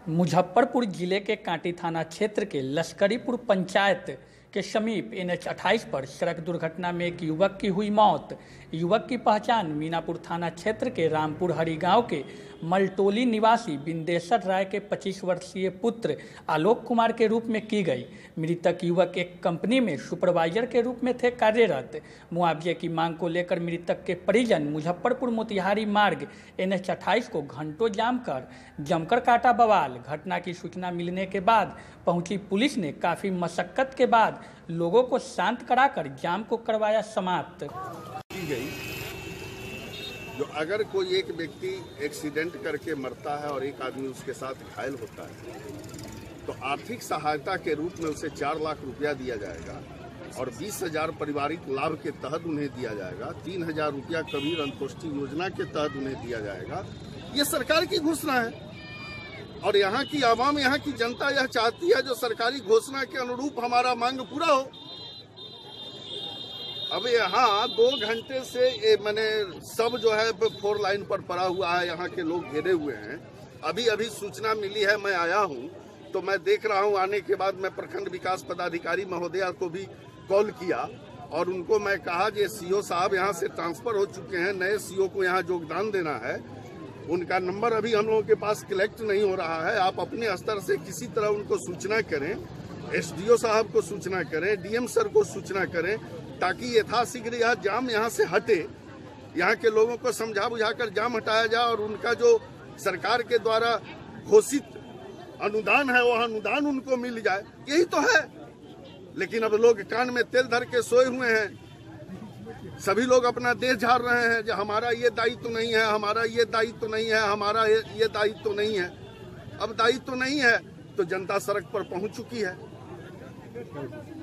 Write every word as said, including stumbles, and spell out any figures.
मुजफ्फरपुर जिले के कांटी थाना क्षेत्र के लश्करीपुर पंचायत के समीप एन एच अट्ठाईस पर सड़क दुर्घटना में एक युवक की हुई मौत। युवक की पहचान मीनापुर थाना क्षेत्र के रामपुर हरी गांव के मलटोली निवासी बिंदेश्वर राय के पच्चीस वर्षीय पुत्र आलोक कुमार के रूप में की गई। मृतक युवक एक कंपनी में सुपरवाइजर के रूप में थे कार्यरत। मुआवजे की मांग को लेकर मृतक के परिजन मुजफ्फरपुर मोतिहारी मार्ग एन एच अट्ठाईस को घंटों जाम कर जमकर काटा बवाल। घटना की सूचना मिलने के बाद पहुंची पुलिस ने काफी मशक्कत के बाद लोगों को शांत कराकर जाम को करवाया समाप्त। की गई जो अगर कोई एक व्यक्ति एक्सीडेंट करके मरता है और एक आदमी उसके साथ घायल होता है तो आर्थिक सहायता के रूप में उसे चार लाख रुपया दिया जाएगा और बीस हजार पारिवारिक लाभ के तहत उन्हें दिया जाएगा। तीन हजार रुपया कबीर अंतोष्टि योजना के तहत उन्हें दिया जाएगा। ये सरकार की घोषणा है और यहाँ की आवाम, यहाँ की जनता यह चाहती है जो सरकारी घोषणा के अनुरूप हमारा मांग पूरा हो। अब यहाँ दो घंटे से ये मैंने सब जो है फोर लाइन पर पड़ा हुआ है, यहाँ के लोग घेरे हुए हैं। अभी अभी सूचना मिली है, मैं आया हूँ तो मैं देख रहा हूँ। आने के बाद मैं प्रखंड विकास पदाधिकारी महोदया को भी कॉल किया और उनको मैं कहा कि सीओ साहब यहाँ से ट्रांसफर हो चुके हैं, नए सीओ को यहाँ योगदान देना है। उनका नंबर अभी हम लोगों के पास कलेक्ट नहीं हो रहा है। आप अपने स्तर से किसी तरह उनको सूचना करें, एसडीओ साहब को सूचना करें, डीएम सर को सूचना करें ताकि यथाशीघ्र यह जाम यहाँ से हटे। यहाँ के लोगों को समझा बुझाकर जाम हटाया जाए और उनका जो सरकार के द्वारा घोषित अनुदान है वह अनुदान उनको मिल जाए, यही तो है। लेकिन अब लोग कान में तेल धर के सोए हुए हैं। सभी लोग अपना देह झाड़ रहे हैं जो हमारा ये दायित्व तो नहीं है, हमारा ये दायित्व तो नहीं है, हमारा ये दायित्व तो नहीं है। अब दायित्व तो नहीं है तो जनता सड़क पर पहुंच चुकी है।